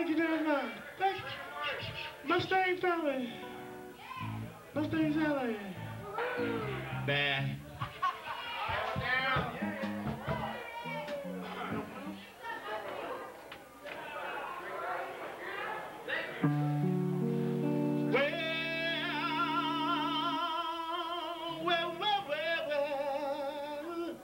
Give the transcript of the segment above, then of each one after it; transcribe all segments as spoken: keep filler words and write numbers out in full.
Thank you very much. Thank you. Mustang Sally. Mustang Sally. Bad. Well, well, well, well,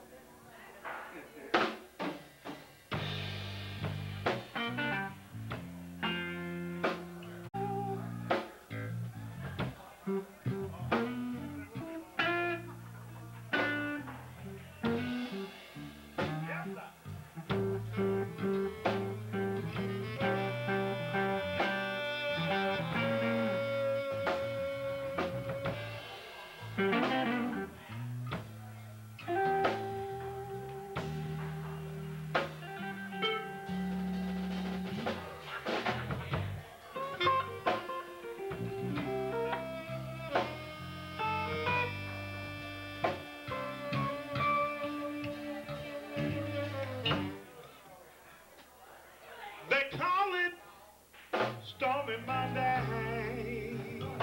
they call it Stormy Monday.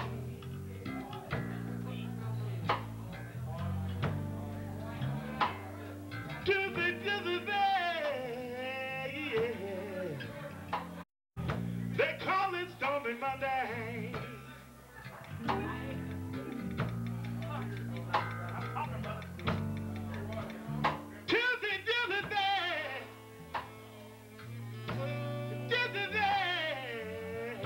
Tuesday, Tuesday, yeah. They call it Stormy Monday. Tuesday, Tuesday, Tuesday.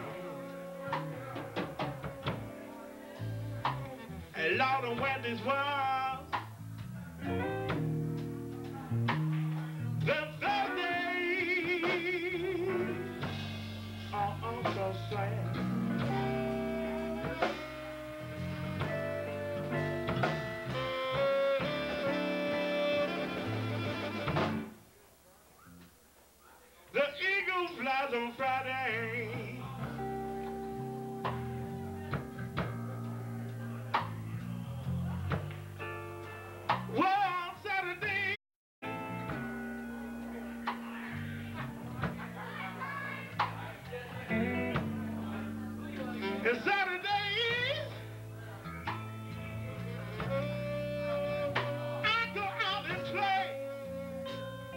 And Lord, and when this was the Thursday, oh, I'm so sad. The eagle flies on Friday. Well, on Saturday, and Saturdays, I go out and play.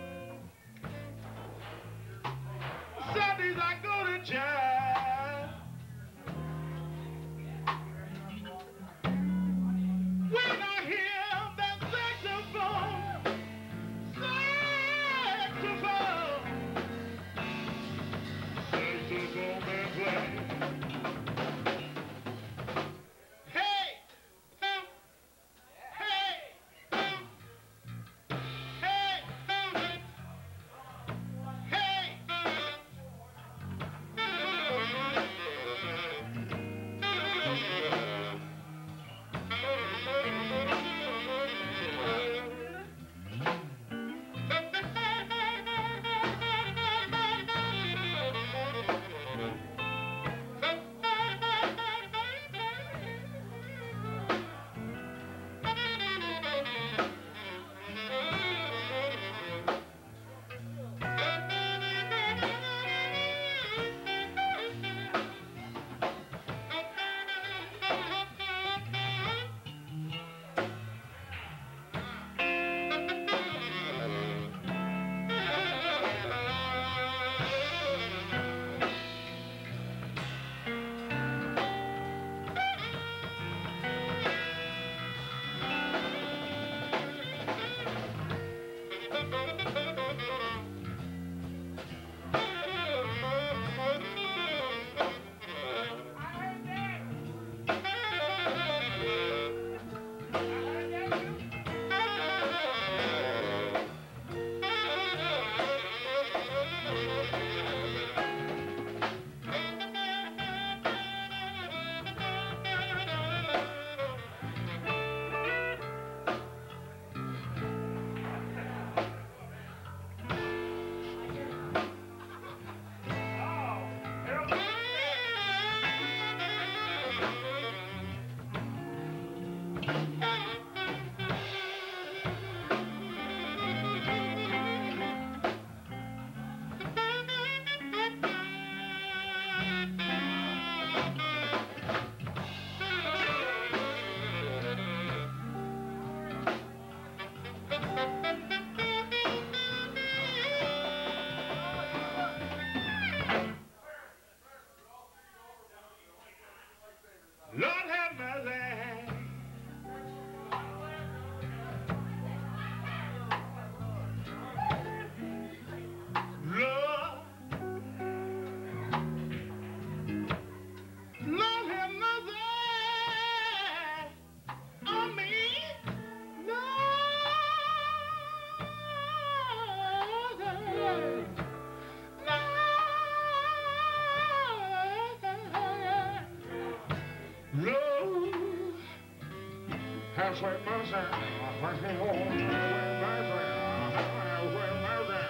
sweet mercy, sweet mercy, sweet mercy.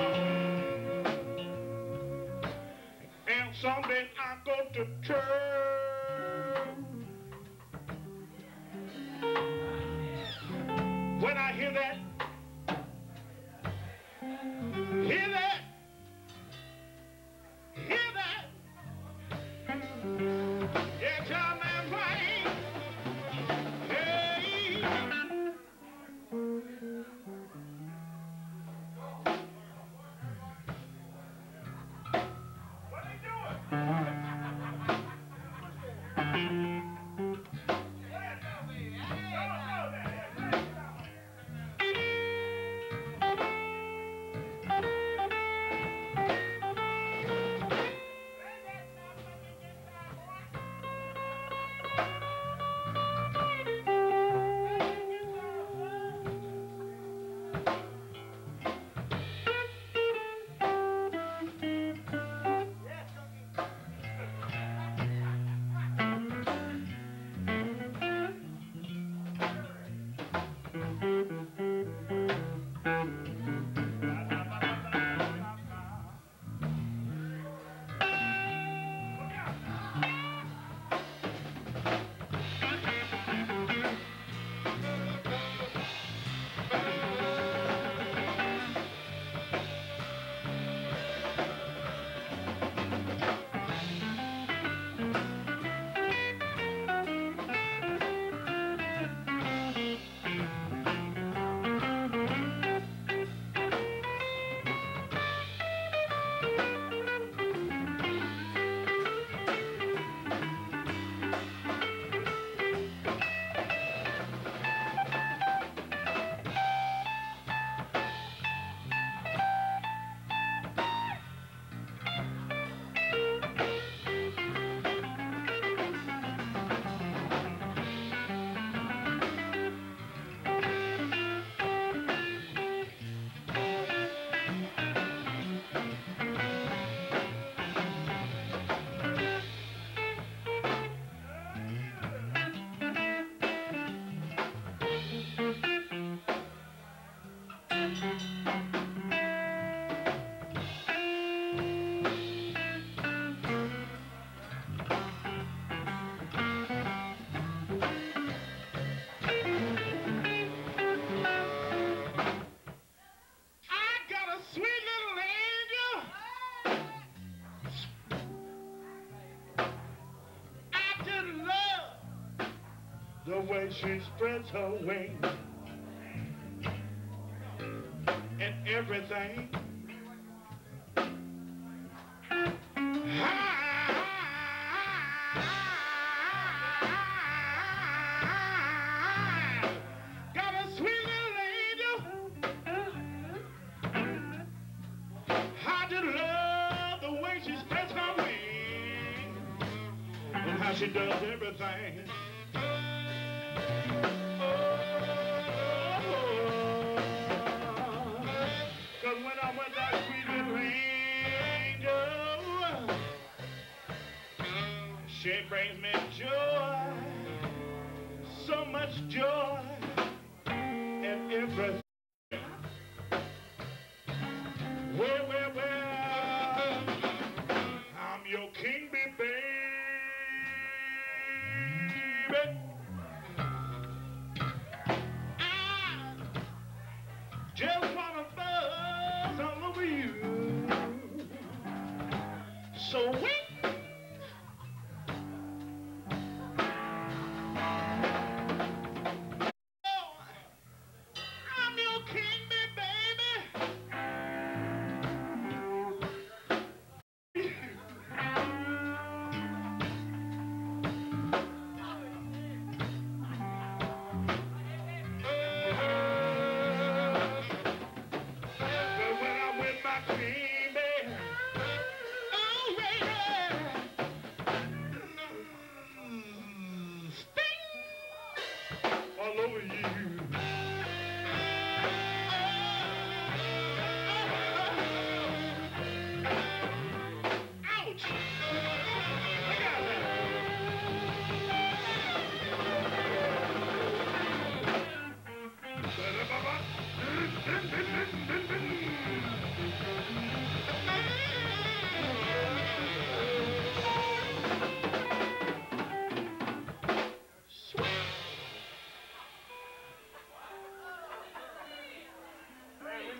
And someday I go to church. When I hear that, hear that, hear that, yeah, child man playing. Hey. What are you doing? The way she spreads her wings and everything. Got a sweet little angel. I just love the way she spreads her wings and how she does everything. Cause when I'm with that sweet little angel, she brings me joy, so much joy, and everything. Well, well, well, I'm your king, baby. Just wanna buzz all over you. So wait. Oh, I'm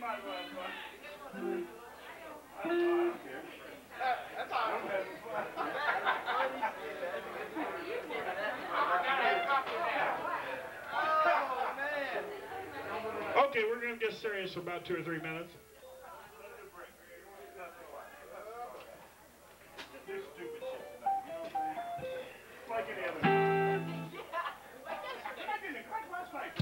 might as well have fun. I don't, I don't care. That, that's all I'm having fun. Oh, man. Okay, we're going to get serious for about two or three minutes. This stupid shit tonight, you know what I'm saying? Like any other night. I didn't quite last night.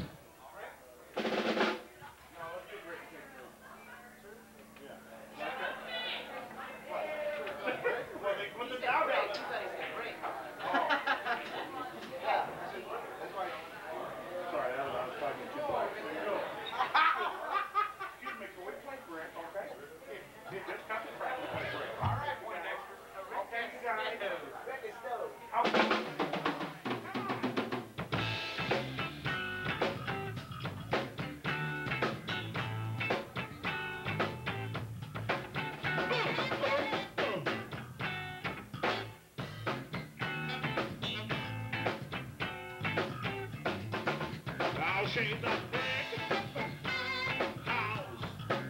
No, let's do great. Yeah. Like that. What? Well, they put the down down. He said he's gonna break. Oh. Yeah. Sorry, I was, I was talking too far. Excuse me, can we play brick, okay? Hey, just cut the practice play brick. All right, one extra. Okay, guys. Brick is still. Okay. She's a brick house.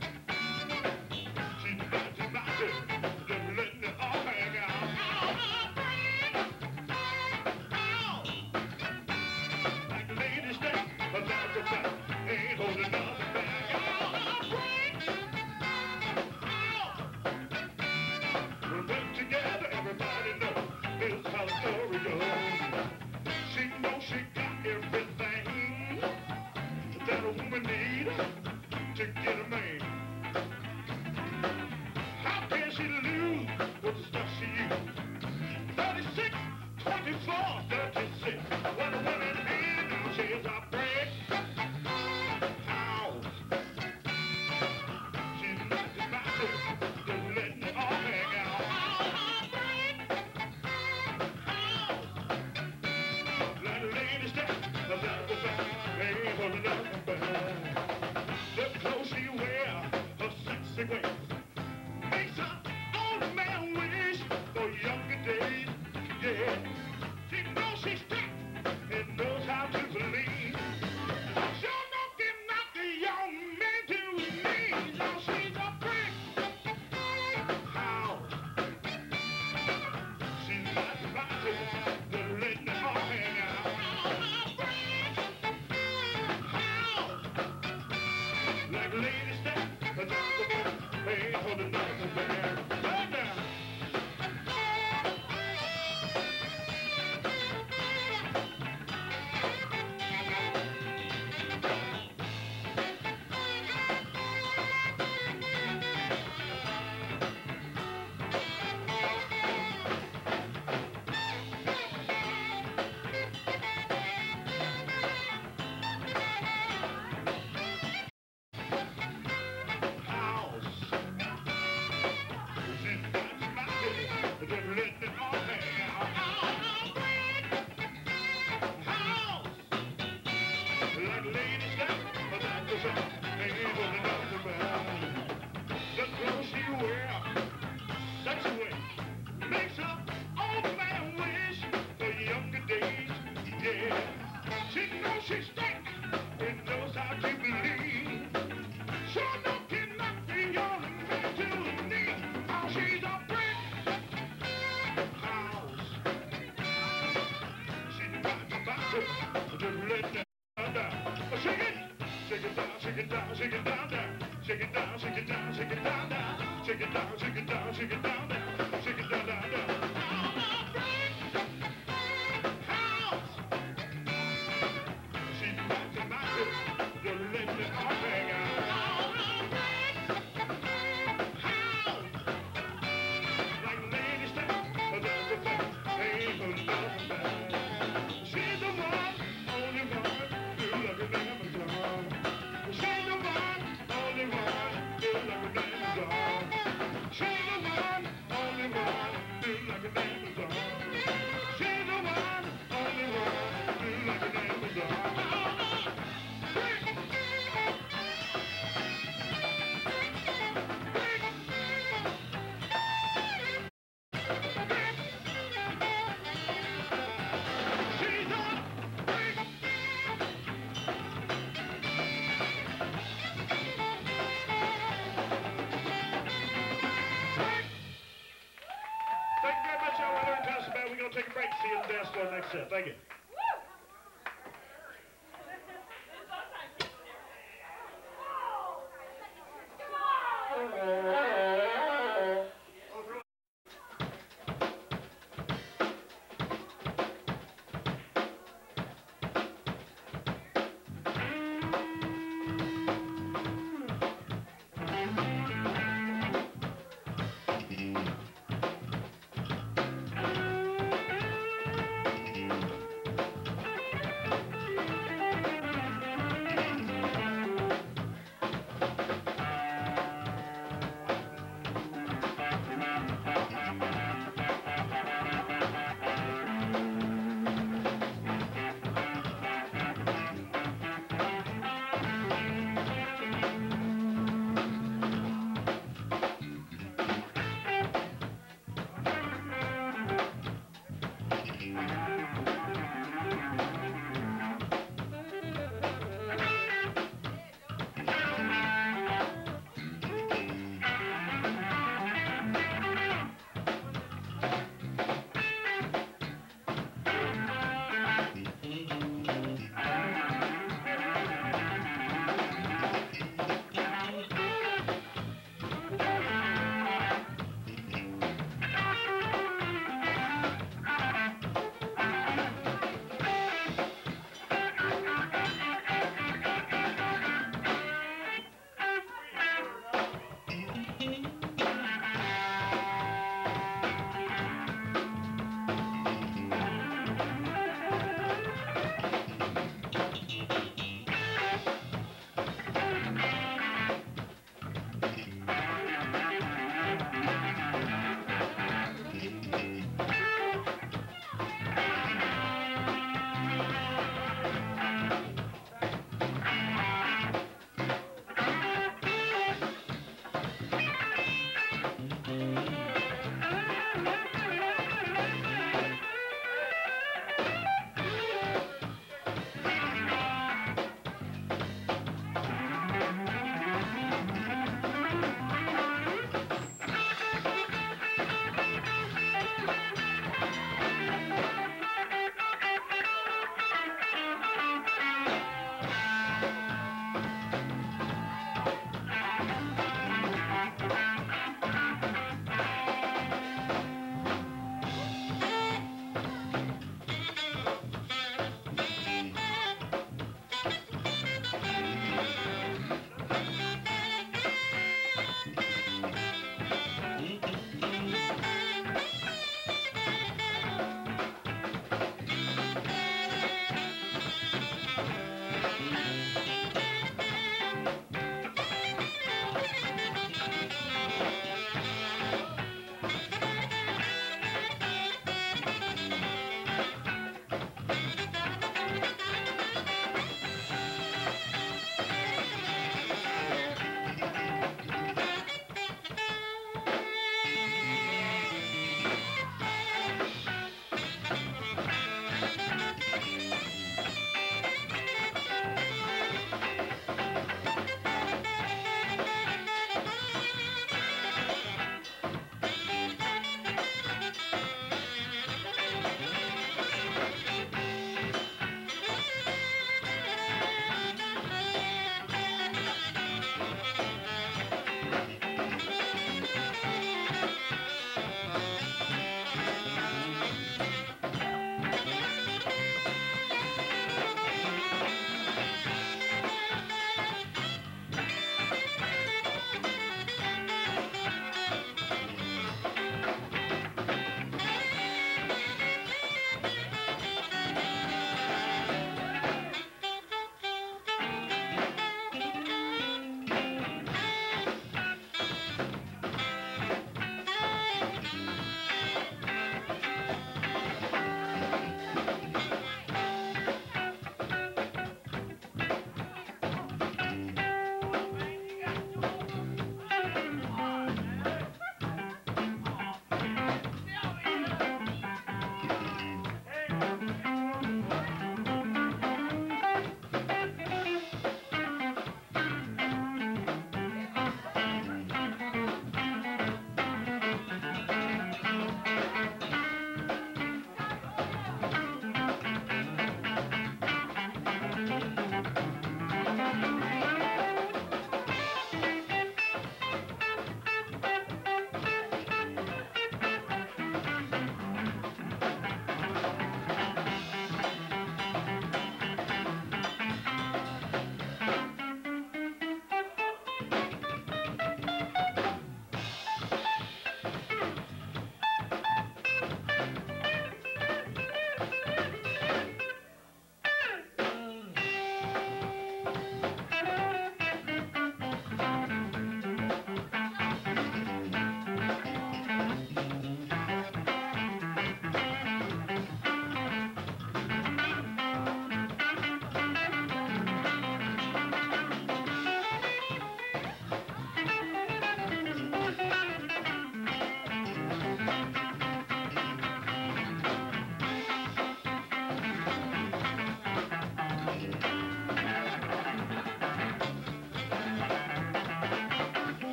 She's about to knock it, just letting it all hang out. A brick house. Like the ladies say, a that's a fact. Ain't holding nothing back. A brick house. We're put together, everybody knows this how the story goes. She knows she got everything that a woman need to get a man. How can she lose with the stuff she used? thirty-six, twenty-four, thirty-six. What a woman is, now she's a brick house. She's not divided, just letting it all hang out. A brick house. Like the lady said, that's the fact. Ain't holding up. The clothes she wear, her sexy ways, makes her old man wish for younger days. Yeah, she knows she's tough and knows how to believe. Sure enough, can knock the young man to his knees. Now she's a brick house. She's not divided, but letting it all hang out. Like ladies say, that's the fact. Ain't holding nothing back. Right now. She's thick and knows how to believe. Sure enough, can knock the young man to his knees. Oh, she's a brick house. She's about to box it, just let it down. Shake it, shake it down, shake it down, shake it down, down. Shake it down, shake it down, shake it down, down. Shake it down, shake it down, shake it down, down. Shake it down, down, down. She's the one, Next set. Thank you.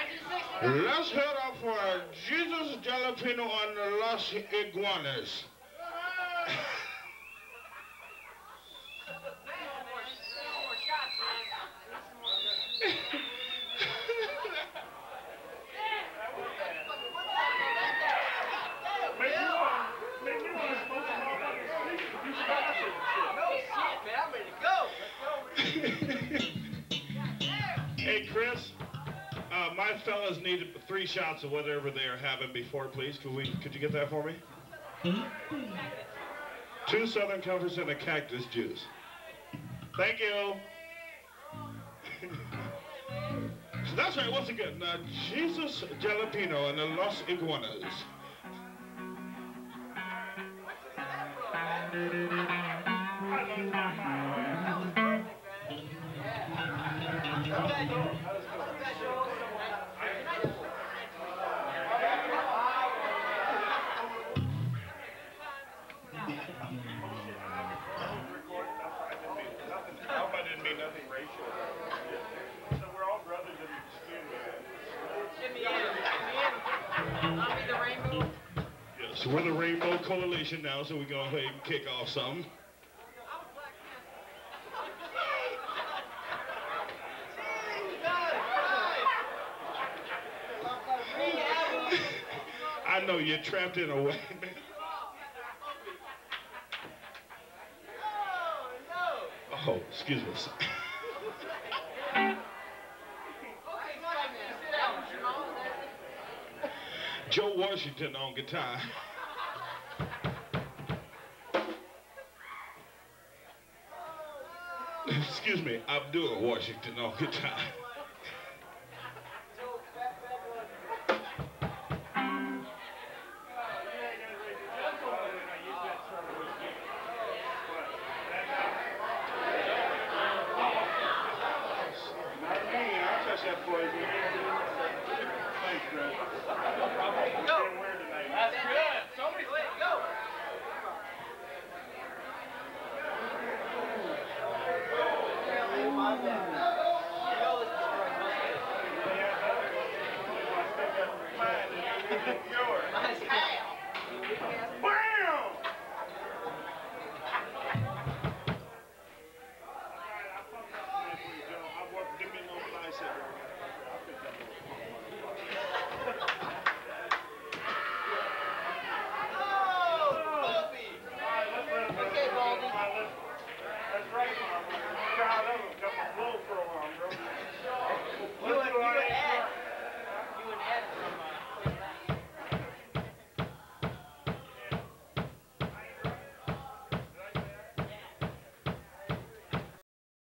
Let's head up for Jesus Jalapeno on the Los Iguanas. Hey, Chris, uh, my fellas need three shots of whatever they are having before, please. Could we? Could you get that for me? Two Southern Comforts and a cactus juice. Thank you. So that's right. Once again, uh, Jesus Jalapeno and the Los Iguanas. So we're the Rainbow Coalition now, so we go ahead and kick off something. I know you're trapped in a way, man. Oh, excuse me. Joe Washington on guitar. Excuse me, Abdul Washington on guitar. Yours.